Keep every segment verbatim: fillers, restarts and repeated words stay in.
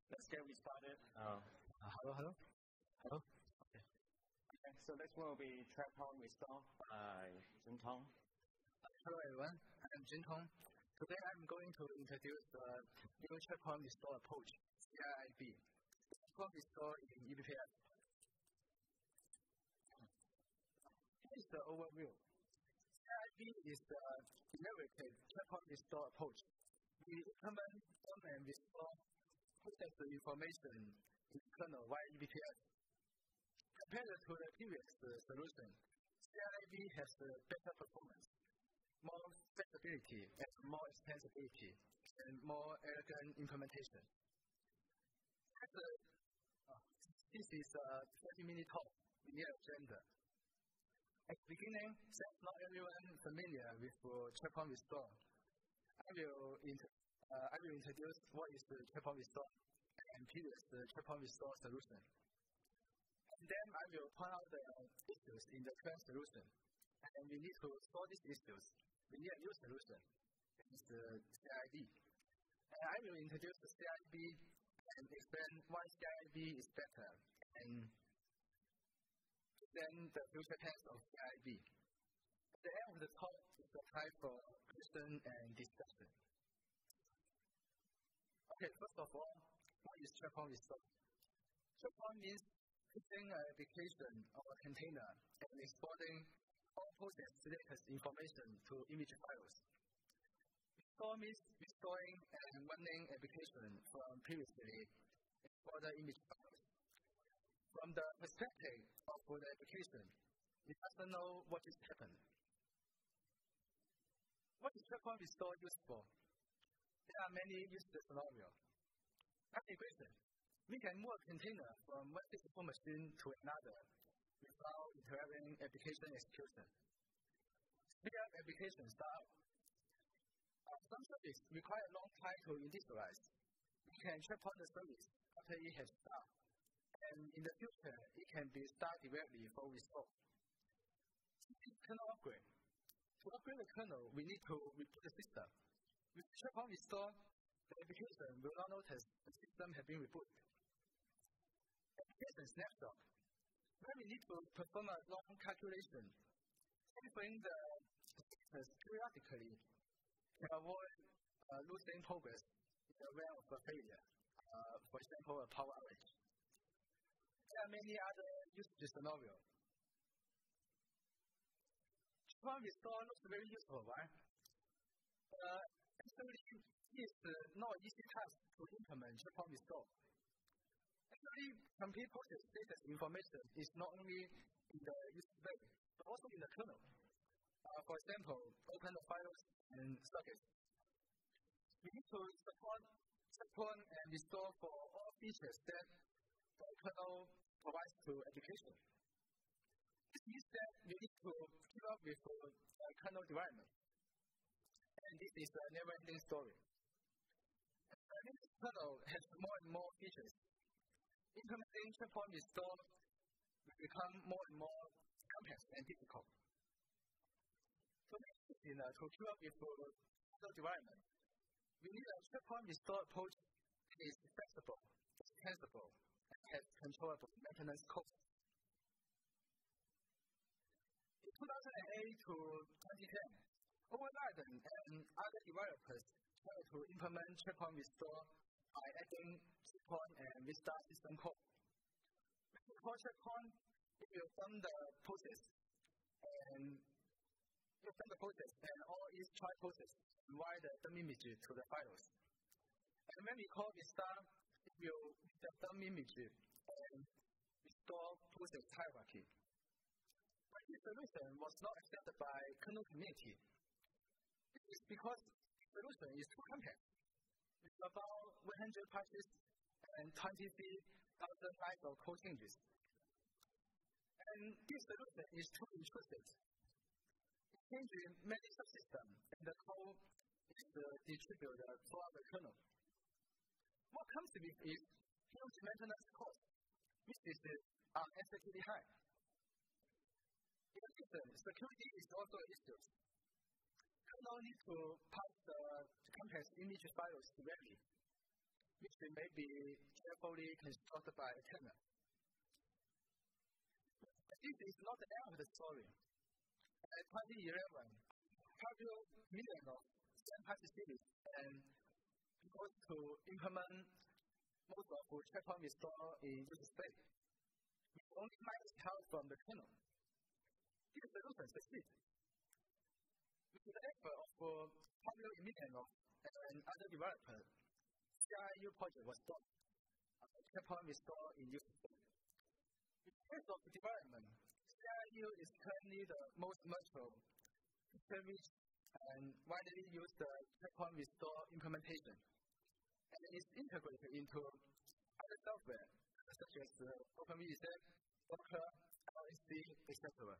Let's get started. Uh, hello, hello, hello. Okay. Okay. So this will be TrapPoint Restore by Jin Tong. Hello, everyone. I'm Jin Tong. Today I'm going to introduce the new TrapPoint Restore approach, C I I B. TrapPoint Restore in E B P F. Here is the overview. C I I B is the innovative TrapPoint Restore approach. We implement and restore process the information in the kernel via E B P F. Compared to the previous uh, solution, C I I B has uh, better performance, more flexibility, and more extensibility, and more elegant implementation. As a, uh, this is a thirty minute talk in the agenda. At the beginning, since not everyone is familiar with uh, TrapPoint Restore, I will, int- uh, I will introduce what is the TrapPoint Restore and previous uh, TrapPoint Restore solution. And then I will point out the issues in the current solution. And we need to solve these issues. We need a new solution. It is the C I I B. And I will introduce the C I I B and explain why C I I B is better and then the future tense of C I I B. At the end of the talk is the time for question and discussion. Okay, first of all, what is TrapPoint Restore? TrapPoint means putting an application or a container and exporting all process status information to image files. Restore means restoring and running application from previously exported image files. From the perspective of the application, it doesn't know what just happened. What is TrapPoint Restore used for? There are many use scenarios. Migration. We can move a container from one physical machine to another without interrupting application execution. Speed up application start. Uh, some service require a long time to initialize. We can TrapPoint the service after it has started. And in the future, it can be started directly for restore. Kernel upgrade. To upgrade the kernel, we need to reboot the system. With TrapPoint Restore, the application will not notice the system has been rebooted. Application snapshot. When we need to perform a long calculation, sampling the status periodically can avoid uh, losing progress in the event of a failure, uh, for example, a power outage. There are many other usage scenarios. TrapPoint Restore looks very useful, right? Uh, actually, it is uh, not an easy task to implement TrapPoint Restore. Actually, complete process status information is not only in the user space, but also in the kernel. Uh, for example, open the files and sockets. We need to support, support and restore for all features that the kernel provides to application. This means that we need to keep up with uh, kernel development. And this is a never-ending story. And this kernel has more and more features. Implementing TrapPoint Restore will become more and more complex and difficult. So in, uh, to keep up with uh, kernel development, we need a TrapPoint Restore approach that is flexible, extensible, and has controllable maintenance costs. In two thousand eight to twenty ten, Overriden and other developers tried to implement TrapPoint Restore by adding checkpoint and restart system code. When you call checkpoint, it will dump the process and it will dump the process and all its try process and write the dump image to the files. And when we call restart, it will read the dump image and restore process hierarchy. But this solution was not accepted by kernel community. This is because the solution is too complex. It's about one hundred patches and twenty-three thousand lines of code changes. And this solution is too intrusive. It changes many subsystems, and the code is uh, distributed throughout the kernel. What comes with it is huge maintenance cost, which is uh, unacceptably high. In addition, security is also an issue. Kernel need to pass the complex image files directly. which may be carefully constructed by a tenant. But this is not the end of the story. In twenty eleven, Pablo million of third-party cities and goes to implement most of the checkpoint restore in user space. We only minus help from the kernel. This solution succeeds. With the effort of uh, Pablo million of and other developers, C I U project was done. Uh, checkpoint restore in user space. In terms of development, C I U is currently the most mature, feature-rich, and widely used uh, checkpoint restore implementation, and it is integrated into other software such as uh, OpenVSF, Docker, L S D, et cetera.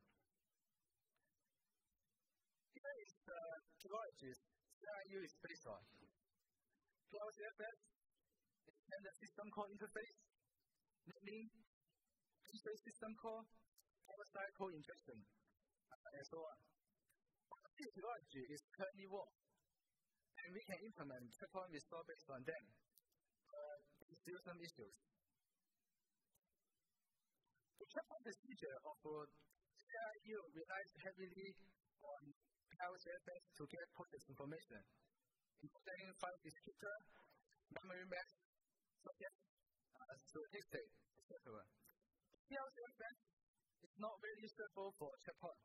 Here is the technologies C I U is based on. CloudCFS, Extended System Call Interface, NetLink, Interface System Call, Power-side code injection, and so on. This technology is currently work, and we can implement checkpoint restore based on them. But uh, still some issues. The checkpoint procedure of uh, C I U relies heavily on CloudCFS to get process information, including file descriptor, memory maps, subject, uh, statistic, et cetera. CloudCFS is not very suitable for checkpoint.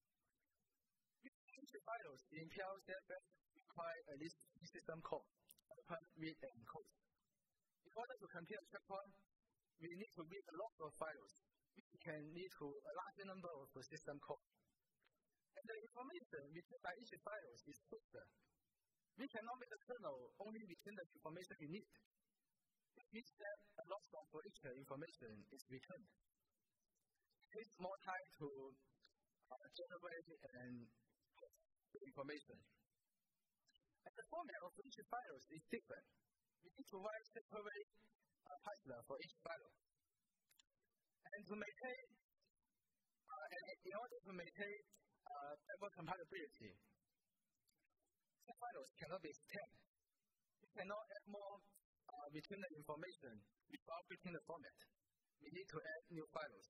Each files in CloudCFS require at least three system call, open, read, and encode. In order to compare checkpoint, we need to read a lot of files, which can lead to a large number of system calls. And the information returned by each file is fixed. We cannot make the kernel only return the information we need. It means that a lot of each information is returned. It takes more time to uh, generate and the information. And the format of each file is different. We need to write separate uh, pipeline for each file. And to maintain, uh, and in order to maintain uh, backward compatibility, some files cannot be extended. We cannot add more uh, return information without breaking the format. We need to add new files.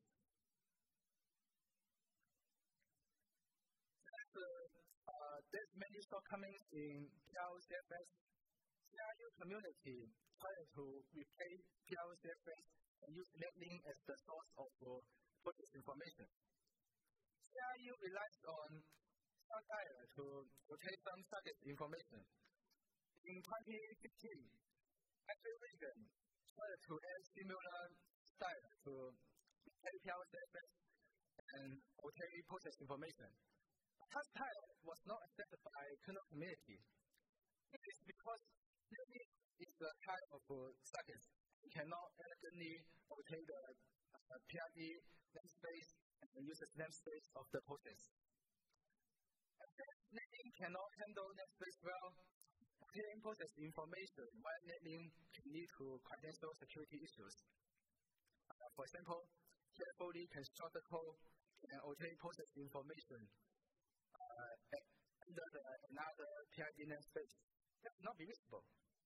Uh, there's many shortcomings in CloudCFS. C I U community tried to replace CloudCFS and use NetLink as the source of uh, process information. C I U relies on Stardial to rotate some target information. In twenty fifteen, Activision tried to add similar style to replace CloudCFS and rotate process information. That style was not accepted by kernel community. It is because NetLink is the type of uh, circuits. You cannot elegantly rotate the uh, P I D namespace and the user's namespace of the process. And then NetLink cannot handle namespace well. Clearing process information while NetLink can lead to credential security issues. Uh, for example, carefully construct the code and rotate process information Uh, under the, another P I D namespace. That will not be visible.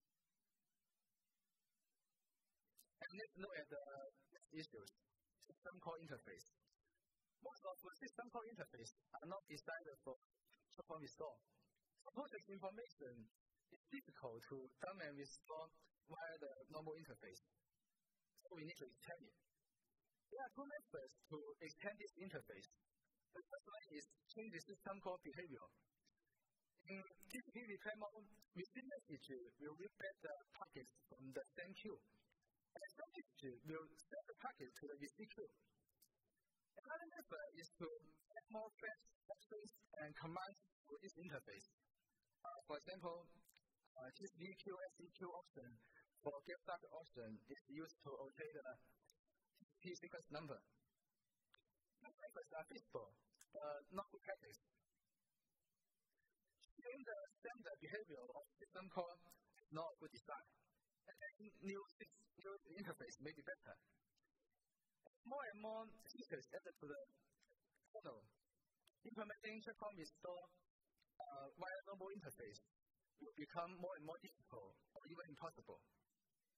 And let's look at the issues. System call interface. Most of the system call interface are not designed for checkpoint restore. So process information is difficult to dump and restore via the normal interface. So we need to extend it. There are two methods to extend this interface. The first one is change the system call behavior. In T C P replay mode, receive message will read back the packets from the same queue. And send message will send the packet to the receive queue. Another method is to add more threads, actions, and commands to this interface. Uh, for example, uh, this V Q S E Q option for get start option is used to rotate the T C P sequence number. These methods are feasible, but not good practice. Changing the standard behavior of system call is not a good design. And new, new interface may be better. More and more features added to the kernel. Implementing checkpoint restore uh, via normal interface will become more and more difficult or even impossible.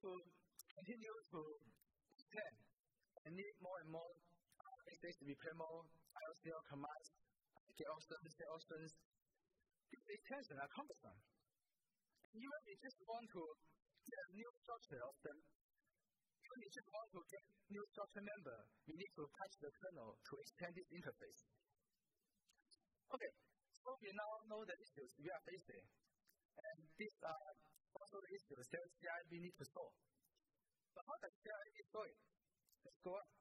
to continue to extend and need more and more uh, basic to be more I O C L commands, get options, get options. These extensions are cumbersome. And even if you just want to get a new structure of them, even if you just want to get new structure member, you need to patch the kernel to extend this interface. Okay, so we now know the issues we are facing. And these are also the issues that C I B needs to solve. But how does C I B solve it? Let's go on.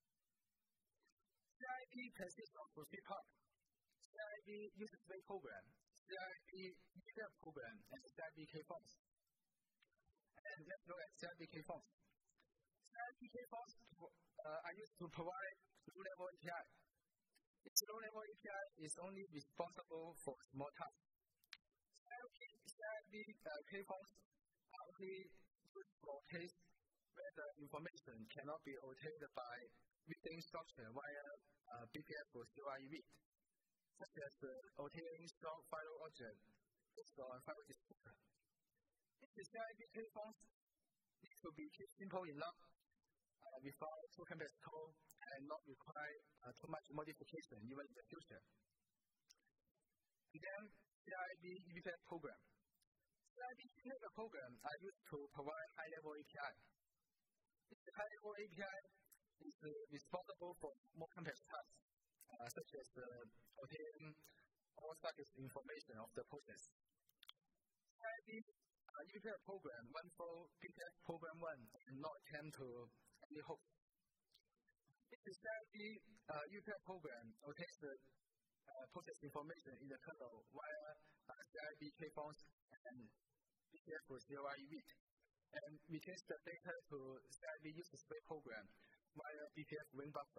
C I B consists of three parts. C I B user space program, C I B E P F program, and C I B K-forms. And let's look at C I B K-forms. C I B K-forms uh, are used to provide low-level A P I. This low-level A P I is only responsible for small tasks. C I B uh, K-forms are only good for case where the information cannot be obtained by reading structure via uh, B P F or C O R E read, such as the obtaining strong file object based on file descriptor. If the C I B K-forms need to be kept simple enough uh, without too complex code and not require uh, too much modification even in the future. And then C I B E P F program. C I B E P F programs are used to provide high-level A P I. This high-level A P I is uh, responsible for more complex tasks, uh, such as uh, obtaining all status information of the process. C I B uh, E P F program run for B P F program one and not attend to any host. If the C I B uh, E P F program obtains the uh, process information in the kernel via uh, C I B K-forms and B P F or C O R E read, and returns the data to C I B user space program via B P F ring buffer.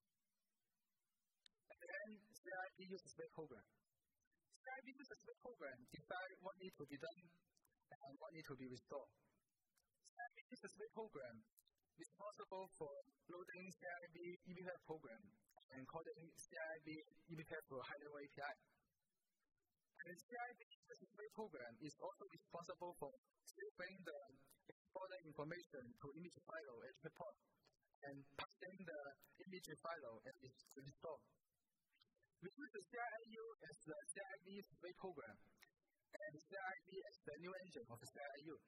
And then C I B user space program. C I B user space program decide what needs to be done and what needs to be restored. C I B user space program is responsible for loading C I B E P F program and calling C I B E P F for high-level A P I. And C I B user space program is also responsible for saving the exported information to image file as report and passing the image file as restore. We use the C I U as the C I B user space program and C I B as the new engine of the C I U.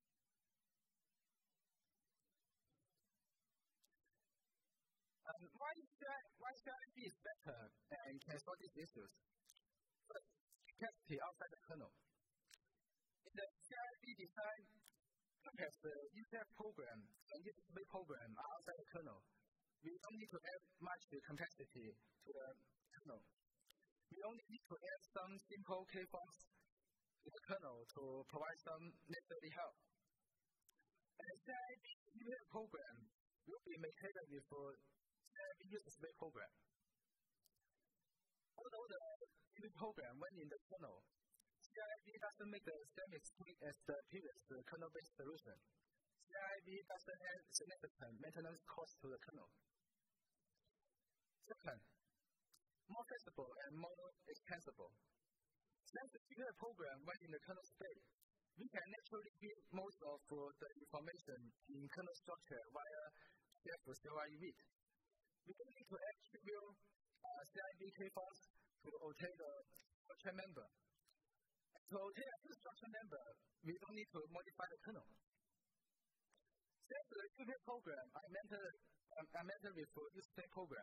Um, why, why C I B is better and can solve these issues? First, capacity outside the kernel. In the C I B design, compared to the E P F program and E P F program are outside the kernel, we don't need to add much capacity to the kernel. We only need to add some simple K-forms to the kernel to provide some necessary help. And the C I B E P F program will be maintained with the C I B user space program. Although the E P F program went in the kernel, C I B doesn't make the same mistake as the previous uh, kernel-based solution. C I B doesn't add significant maintenance cost to the kernel. Second, more flexible and more extensible. Since the E P F program went in the kernel state, we can naturally read most of uh, the information in kernel structure via B P F or C O R E read. We don't need to add trivial uh, C I B K-forms to obtain the structure member. To obtain a structure member, we don't need to modify the kernel. Since the E P F program I mentioned, um, I mentioned with the user space program,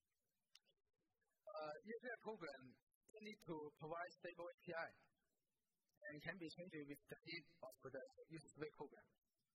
uh, E P F program need to provide stable A P I and can be changed with the need of the user space program.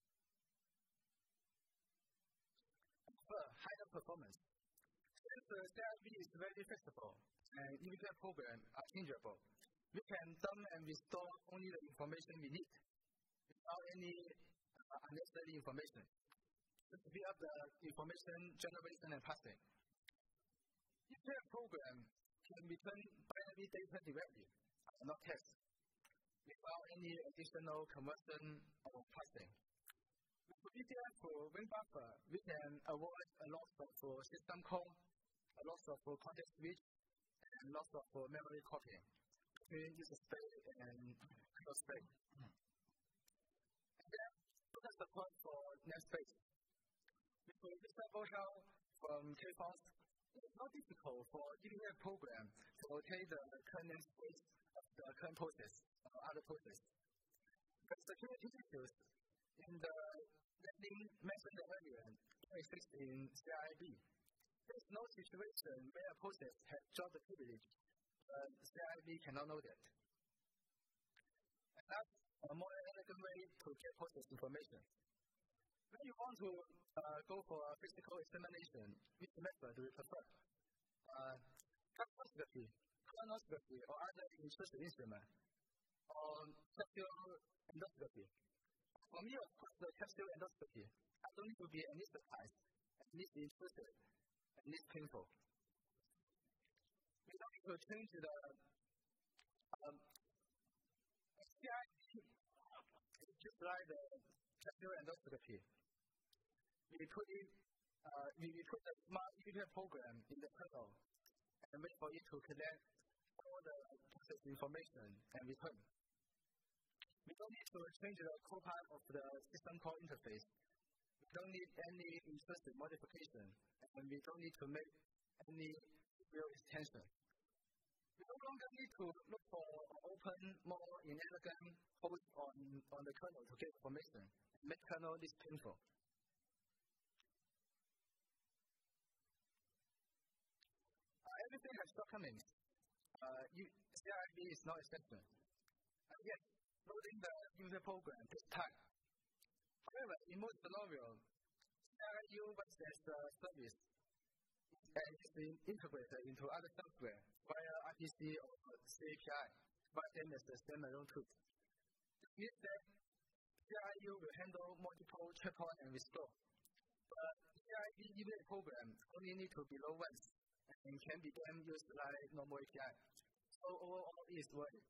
Third, higher performance. Since the C I B is very flexible and E P F program are changeable, we can dump and restore only the information we need without any uh, unnecessary information to speed up the information generation and passing. E P F program can return binary data directly, uh, not text, without any additional conversion or passing. With E P F for ring buffer, we can avoid a lot of uh, system call, a lot of uh, context switch, and lots of uh, memory copying between user space and kernel space. Mm. And then, product support support for namespace. With reasonable help from Kfound, it's not difficult for E B F program to locate the current namespace of the current process or other process. But security issues in the landing mentioned earlier exist in C I B. There is no situation where a process has job privilege, but C I B cannot know that. And that's a more elegant way to get process information. When you want to uh, go for a physical examination, which method do you prefer? Uh, capsuloscopy, colonoscopy, or other intrusive instrument, or capsule endoscopy? For me, of course, the capsule endoscopy. I don't need to be anesthetized, and least intrusive, and least painful. We don't need to change the um, C I B is just like the capsule endoscopy. We put it, uh, we, we put the smart E B P program in the kernel and wait for it to collect all the process information and return. We don't need to change the core part of the system call interface. We don't need any intrusive modification, and we don't need to make any real extension. We no longer need to look for or open more inelegant holes on, on the kernel to get information and make kernel this painful. Uh, everything has shortcomings. Uh, you, C I B is no exception. And yet, loading the user program takes time. However, in most scenarios, C I U works as a service and is integrated into other software via R P C or C A P I, but then as a standalone tool. This means that C I U will handle multiple checkpoint and restore. But C I B E B A program only need to be low once and can be then used like normal A P I. So overall, it is worth it.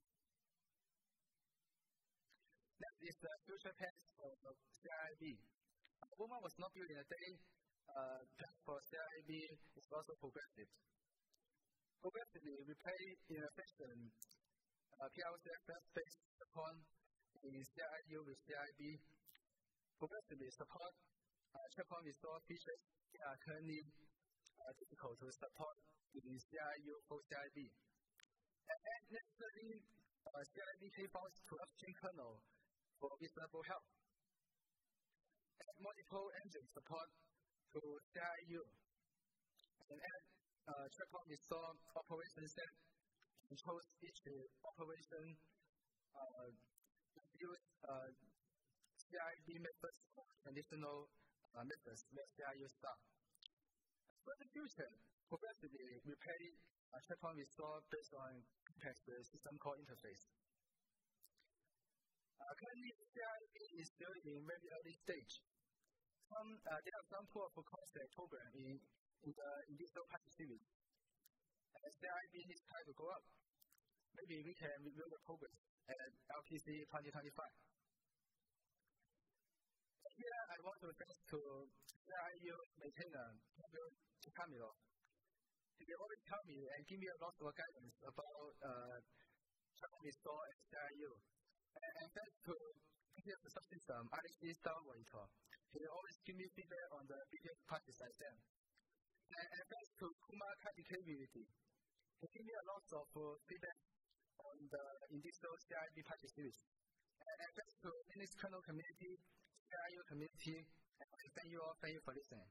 Next is the future path for C I B. Woman was not built in a day. Uh, path for C I B is also progressive. Progressively, we play in a fashion uh, P L C F based upon in C I U with C I B. Progressively support uh, checkpoint restore features that are currently uh, difficult to support in C I U for C I B. And add necessary uh, C I B Kfound to upstream kernel for reasonable help. Add multiple engine support to C I U. And add uh, checkpoint restore operation set and choose each operation uh, use uh, C I B methods or conditional uh, methods where C I U start. For the future, progressively we play a checkpoint restore based on complex system call interface. Uh, currently, C I B is still in very early stage. Some, uh, there are some proof of concept program in, in the initial package series. As C I B needs time to go up, maybe we can review the progress at L P C twenty twenty-five. Here, I want to thank to C I U maintainer, Camilo. He always tell me and give me a lot of guidance about uh, checkpoint restore at C I U. And, and thanks to B T F subsystem, I C Star Monitor. He always give me feedback on the B T F practice I send. And, and thanks to Kuma Kati community, he give me a lot of uh, feedback on the initial C I B practice series. And, and thanks to Linux kernel community, C I U community, and thank you all, thank you for listening.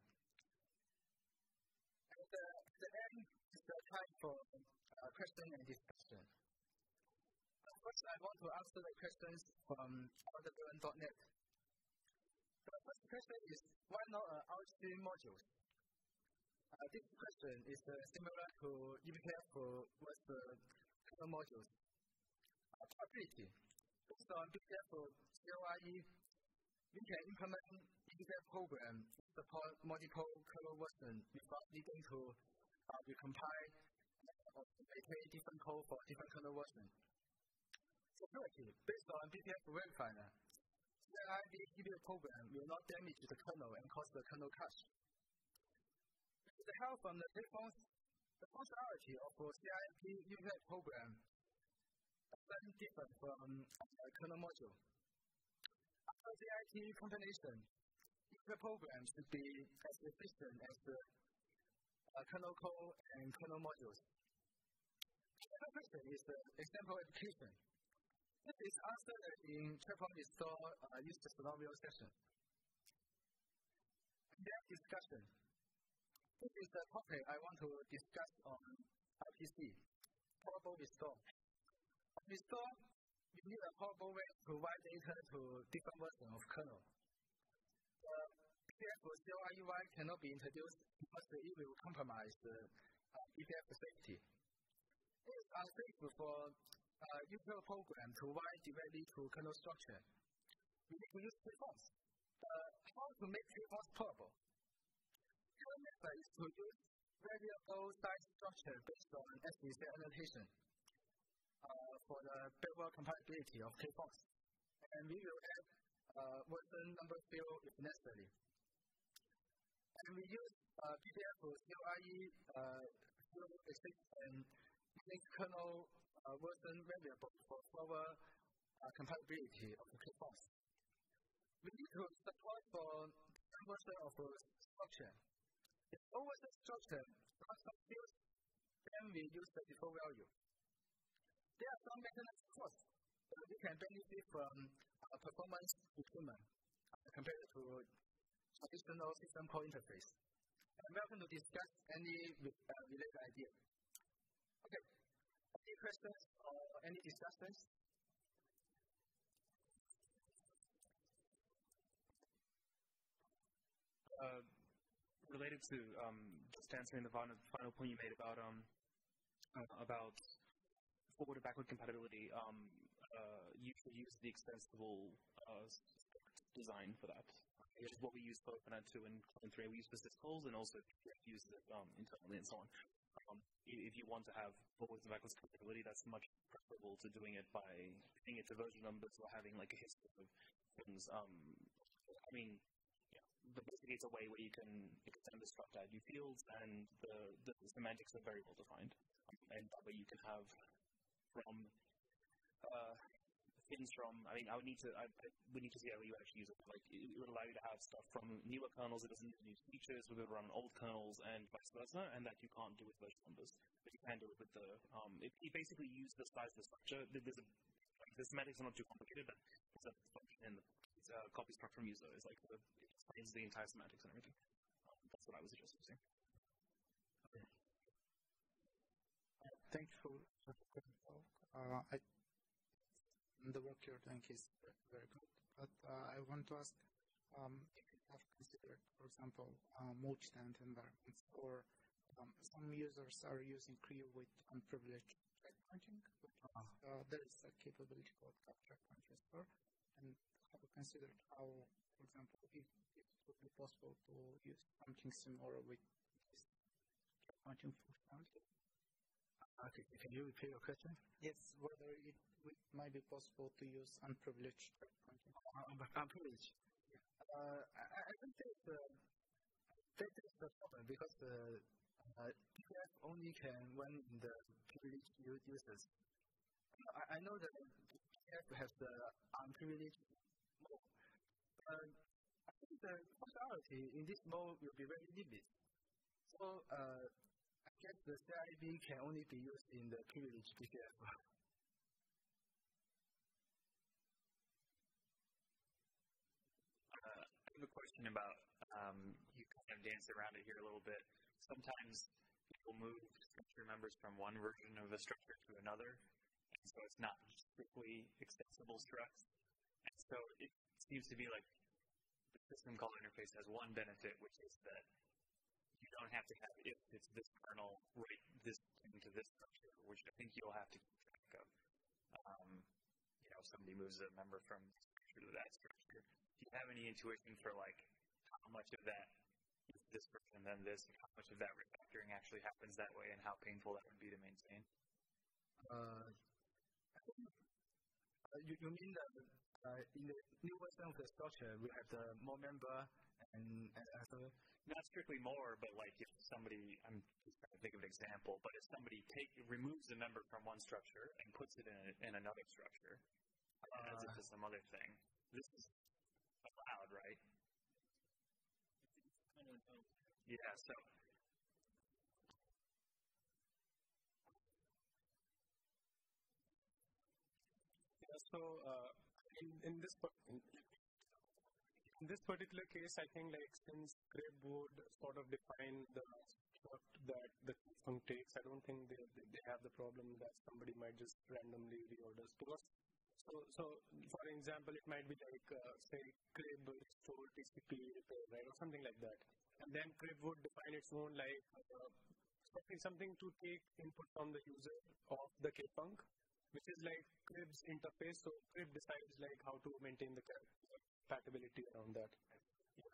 And uh, at the end is the time for uh, question and discussion. First, I want to answer the questions from aldebaran dot net. The first question is, why not uh, outstream modules? Uh, this question is uh, similar to E B P F with the kernel modules. Uh, Probability. Based on B P F C O I E, we can implement E B P F program to support multiple kernel versions without needing to uh, recompile or maintain different code for different kernel versions. Security. Based on B P F verifier, C I B E B A program will not damage the kernel and cause the kernel crash. With the help from the Kfound, the functionality of the C I B E B A program is very different from the kernel module. After C I T combination, the program should be as efficient as the uh, kernel core and kernel modules. The second question is the example application. This is answered in Checkpoint Restore uh, user scenario section. Then discussion. This is the topic I want to discuss on I P C, portable restore. On restore, you need a portable way to write data to different versions of kernel. The B P F C O I U I cannot be introduced because it will compromise the uh, B P F safety. It is unsafe for uh, user program to write directly to kernel structure. We need to use K-force. Uh, how to make K-force portable? One method is to use variable size structure based on S D C annotation uh, for the backward compatibility of K-force. And we will add uh, version number field if necessary. And we use uh, B P F C O I E uh, field and make kernel uh, version variable for further uh, compatibility of the K-force. We need to support for version of the structure. If over the structure has some fields, then we use the default value. There are some mechanisms, of course, but we can benefit from uh, performance improvement uh, compared to traditional system call interface. I'm welcome to discuss any uh, related idea. Okay, any questions or any discussions? Uh, related to um, just answering the final, final point you made about um, uh, about forward and backward compatibility, um, uh, you should use the extensible uh, design for that. Which is what we use for OpenAD two and Clone three. We use for syscalls and also use it um, internally and so on. Um, if you want to have forwards and backwards compatibility, that's much preferable to doing it by putting it to version numbers or having like a history of things. Um, I mean, yeah, but basically it's a way where you can extend the struct add new fields and the, the semantics are very well defined. Um, and that way you can have from uh, things from, I mean, I would need to, I, I would need to see how you actually use it. Like, it, it would allow you to have stuff from newer kernels that doesn't use new features, with it run on old kernels, and vice versa, and that you can't do with version numbers. But you can do it with the, um, it, you basically use the size of the structure. There's a, like, the semantics are not too complicated, but it's a function in the it's a copy struct from user. It's like, the, it explains the entire semantics and everything. Um, that's what I was just using. Okay. Uh, thank you for the talk. Uh, I The work you're doing is very good, but uh, I want to ask um, if you have considered, for example, uh, multi-tenant environments, or um, some users are using Creo with unprivileged checkpointing, which uh, uh, there is a capability called checkpoint restore, and have you considered how, for example, if, if it would be possible to use something similar with this checkpointing functionality? Okay, can you repeat your question? Yes, whether it, it might be possible to use unprivileged checkpointing. Uh, unprivileged. Yeah. Uh, I, I think that, uh, that is the problem because the uh, P P F only can run in the privileged users. Uh, I, I know that P P F has the unprivileged mode. Uh, I think the functionality in this mode will be very limited. So, uh, I guess the C I B can only be used in the privileged P P F. Uh, I have a question about, um, you kind of dance around it here a little bit. Sometimes people move structure members from one version of a structure to another, and so it's not strictly extensible structs. And so it seems to be like the system call interface has one benefit, which is that you don't have to have if it's this kernel write this into this structure, which I think you'll have to keep track of. Um, you know, if somebody moves a member from this structure to that structure. Do you have any intuition for like how much of that is this version and then this, and how much of that refactoring actually happens that way, and how painful that would be to maintain? Uh, uh, you, you mean that uh, in the new version of the structure, we have the more member and, and other? Not strictly more, but like if somebody, I'm just trying to think of an example, but if somebody take, removes a member from one structure and puts it in, a, in another structure, and adds it to some other thing, this is cloud, right? Yeah, so. Yeah, so uh, in, in this in, in this particular case, I think like since Crib would sort of define the what that the keyframe takes, I don't think they they have the problem that somebody might just randomly reorder because. So, so for example, it might be like uh, say Crib restore T C P repair, right, or something like that, and then Crib would define its own like uh, something something to take input from the user of the kfunc, which is like Crib's interface. So Crib decides like how to maintain the compatibility around that. Yeah.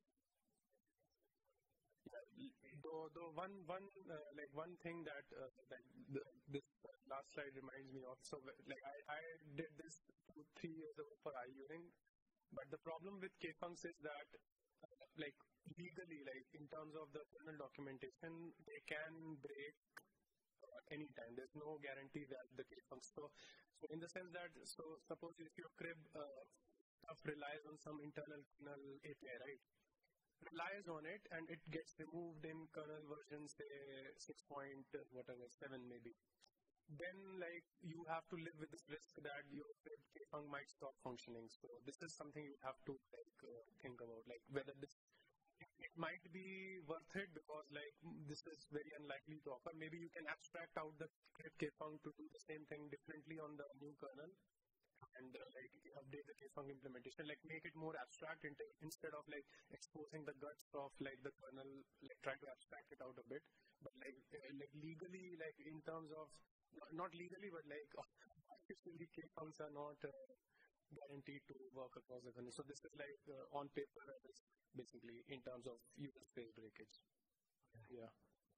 Yeah. Though, though one one uh, like one thing that uh, like the, this uh, last slide reminds me of. So like I, I did this two three years ago for iUring, but the problem with kfuncs is that uh, like legally, like in terms of the kernel documentation, they can break anytime. There's no guarantee that the kfuncs. So, so in the sense that, so suppose if your Crib uh, stuff relies on some internal kernel A P I, right? Relies on it and it gets removed in kernel version, say six point whatever seven maybe. Then like you have to live with this risk that your kfunc might stop functioning. So this is something you have to like uh, think about, like whether this. It might be worth it because like this is very unlikely to occur. Maybe you can abstract out the kfunc to do the same thing differently on the new kernel and uh, like update the kfunc implementation, like make it more abstract instead of like exposing the guts of like the kernel, like try to abstract it out a bit. But like uh, like legally, like in terms of not legally, but like officially kfuncs are not uh, guaranteed to work across the kernel. So this is like uh, on paper, basically in terms of user space breakage. Okay. Yeah.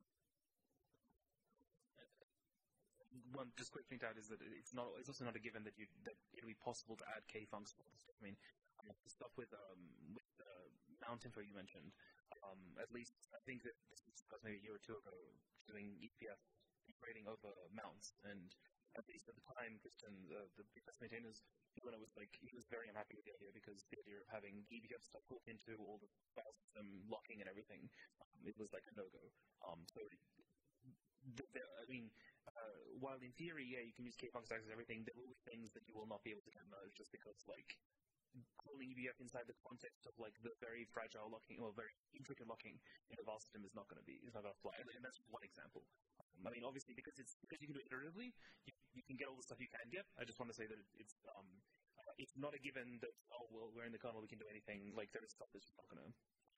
One just quick thing to add is that it's not. It's also not a given that you that it'll be possible to add kfuncs. I mean, um, the stuff with um with uh, mount info you mentioned. Um, at least I think that this was discussed maybe a year or two ago, doing E P F grading over mounts, and at least at the time, Christian, the the B F S maintainers, when it was like he was very unhappy with the idea because the idea of having E B F stuff hooked into all the file system locking and everything, um, it was like a no-go. Um, so, the, the, I mean, uh, while in theory, yeah, you can use kfunc stacks and everything, there will be things that you will not be able to get merged just because, like, calling E B F inside the context of like the very fragile locking or very intricate locking in a file system is not going to be is not going to fly. And that's one example. Um, I mean, obviously, because it's because you can do it iteratively, you, you can get all the stuff you can get. I just want to say that it's um, uh, it's not a given that oh well we're in the kernel we can do anything. Like there is stuff that's just not going to.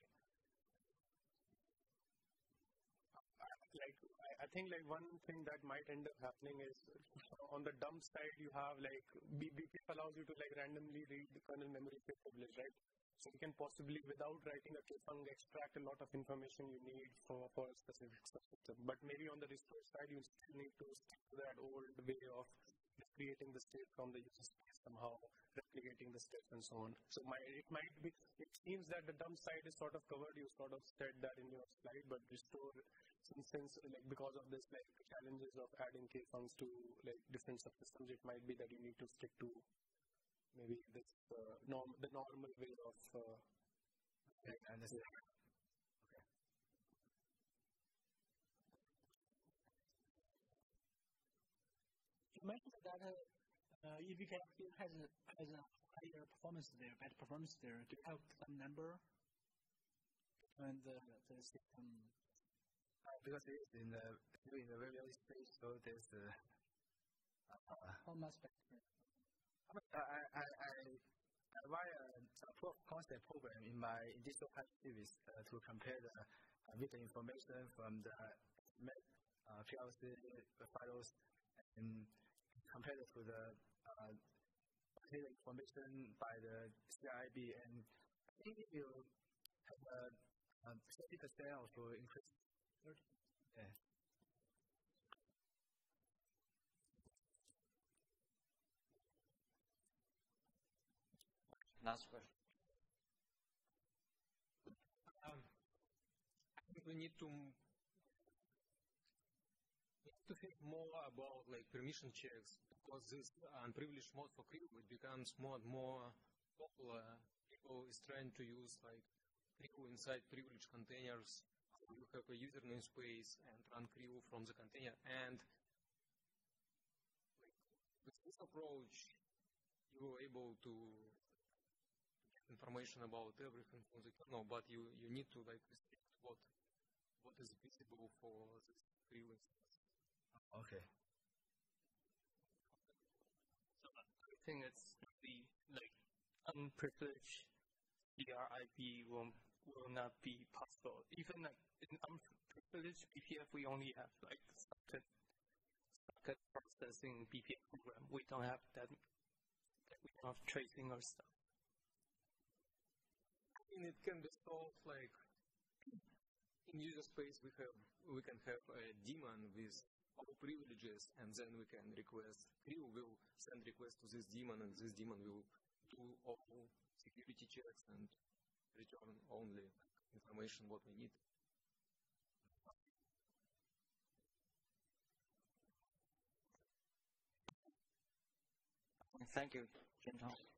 Like I think like one thing that might end up happening is on the dump side you have like B P F allows you to like randomly read the kernel memory privilege, right? So you can possibly, without writing a kfunc, extract a lot of information you need for, for a specific subsystem. But maybe on the restore side, you still need to stick to that old way of creating the state from the user space, somehow replicating the steps and so on. So my, it might be, it seems that the dump side is sort of covered. You sort of said that in your slide, but restore, since, since like because of this like challenges of adding kfuncs to like different subsystems, it might be that you need to stick to maybe this uh, norm, the normal way of. Uh, okay, I understand. Okay. You mentioned that uh, E B K has a, has a higher performance there, better performance there. Do you have some number and the the system? Uh, because it is in the in the very early stage, so there's the uh, how much better? I, I, I, I write a, a proof of concept program in my digital patch series uh, to compare the uh, with the information from the uh, P L C files and compare it to the uh, information by the C I B, and I think it will have a, a thirty percent of increase. Yeah. Last question. Um, I think we need to we need to think more about like permission checks because this unprivileged mode for Crib it becomes more and more popular example, is trying to use like crew inside privilege containers. So you have a user namespace and run crew from the container. And like, with this approach, you are able to get information about everything from the kernel, but you, you need to like restrict what what is visible for this crew instance. Okay. So I think it's the like unprivileged B R I P will will not be possible. Even like in unprivileged B P F, we only have like socket socket processing B P F program. We don't have that. We don't have tracing or stuff. I mean, it can be solved like in user space. We have we can have a daemon with all privileges, and then we can request crew will send request to this daemon, and this daemon will do all security checks and return only information what we need. Thank you, Jiantong.